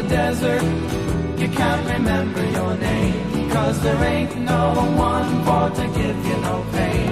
desert, you can't remember your name, 'cause there ain't no one for to give you no pain.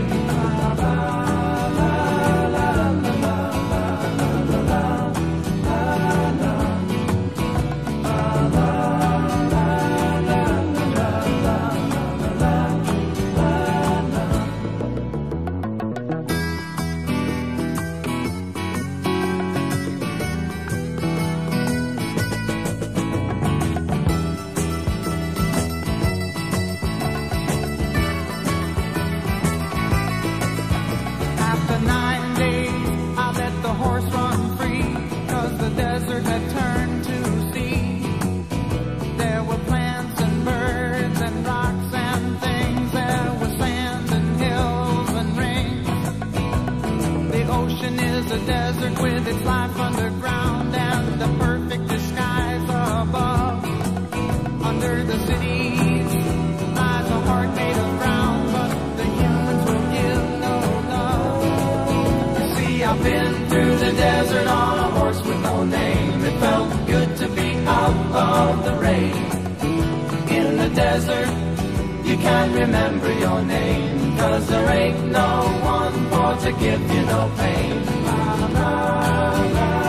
A desert with its life underground and the perfect disguise above. Under the cities lies a heart made of brown, but the humans will give no love. You see, I've been through the desert on a horse with no name. It felt good to be out of the rain. In the desert, you can't remember your name, 'cause there ain't no one for to give you no pain. La, la, la.